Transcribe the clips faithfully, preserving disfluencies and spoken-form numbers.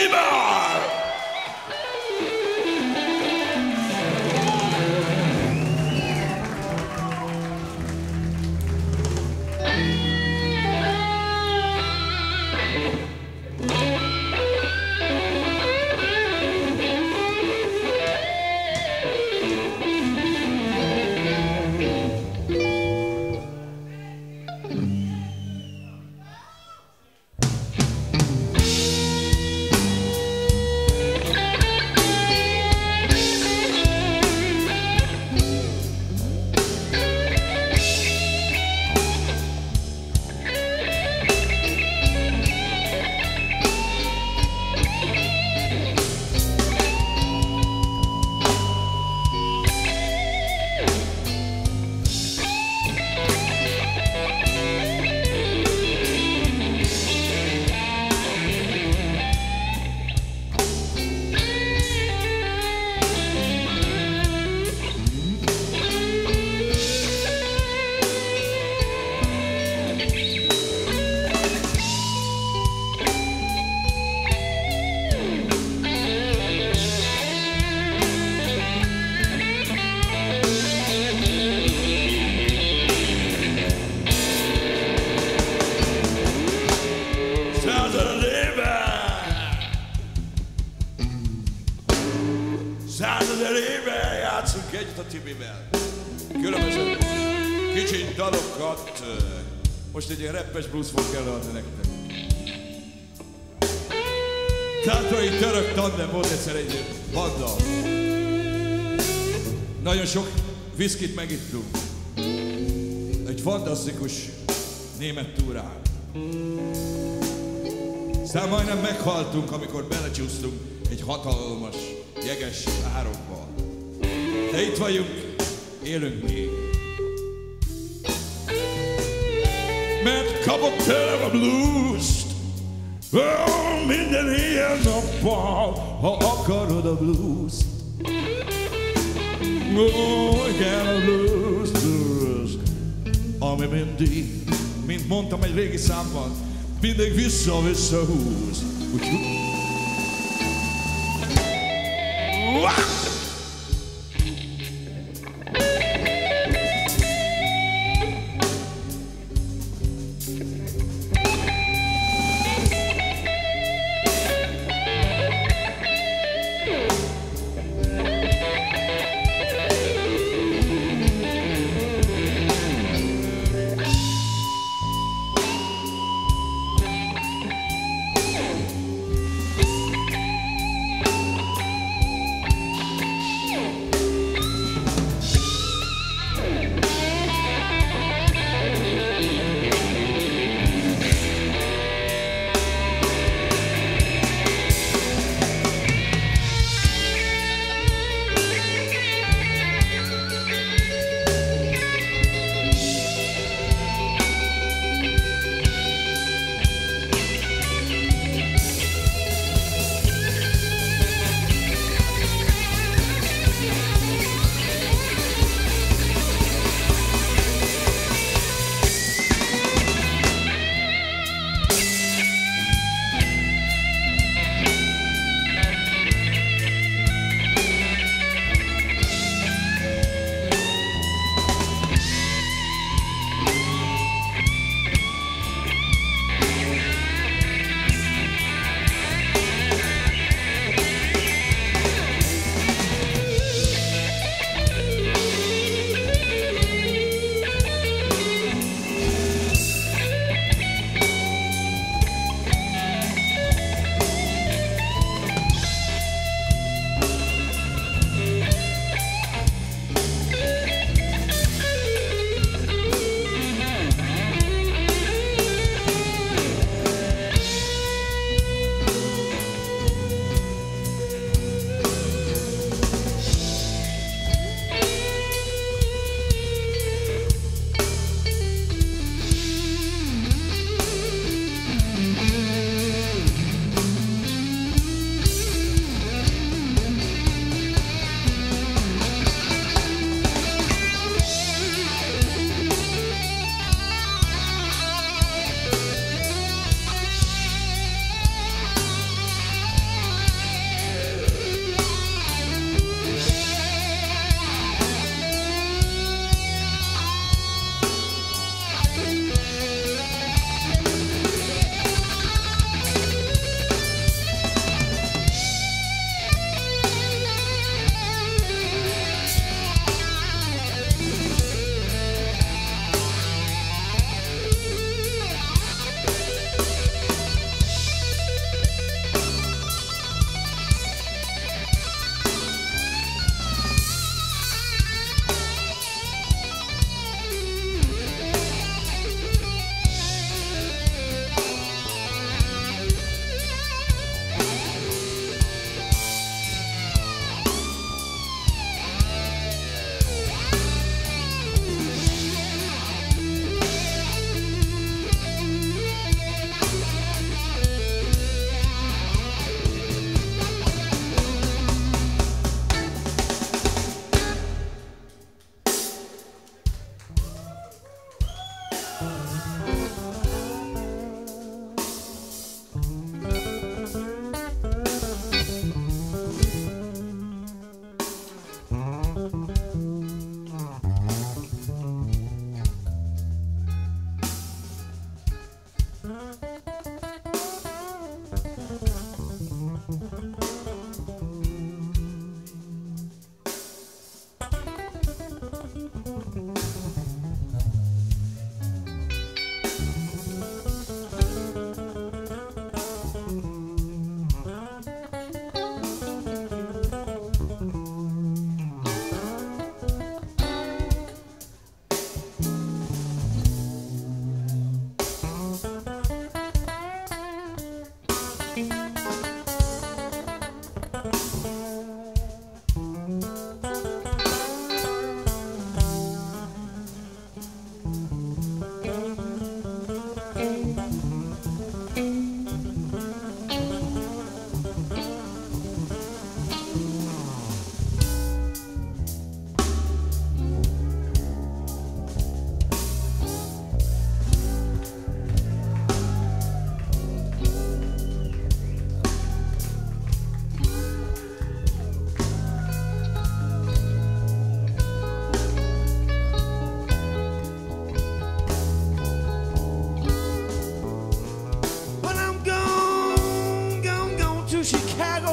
Tibor! Százezer éve játszunk együtt a Tibivel. Különböző kicsi dalokat. Most egy ilyen rappes blues fog előadni nektek. Tátrai török tandem volt egyszer egy banda. Nagyon sok viszkit megittunk. Egy fantasztikus német túrán. Aztán majdnem meghaltunk, amikor belecsúsztunk egy hatalmas, jeges árokba. De itt vagyunk, élünk még. Mert kapott tőlem a blues-t, oh, minden éjjel-nappal, ha akarod a blues-t. Oh, igen, a blues, blues, ami mindig, mint mondtam egy régi számban, mindig vissza-vissza húz. Úgyhogy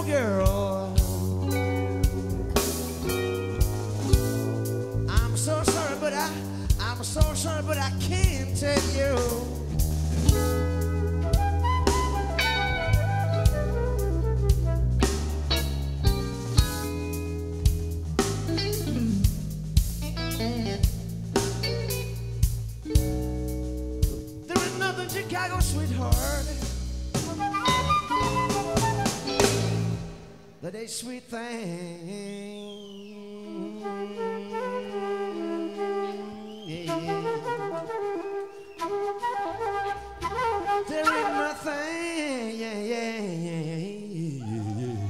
girl. I'm so sorry, but I, I'm so sorry, but I can't tell you. There ain't nothing, Chicago, sweetheart, that ain't sweet thing. Yeah. There ain't nothing, yeah, yeah, yeah, yeah, yeah.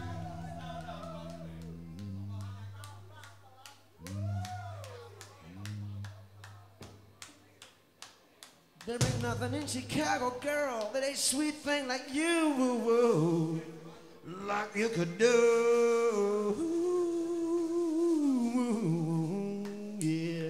There ain't nothing in Chicago, girl, that ain't sweet thing like you, woo, woo, like you could do, yeah.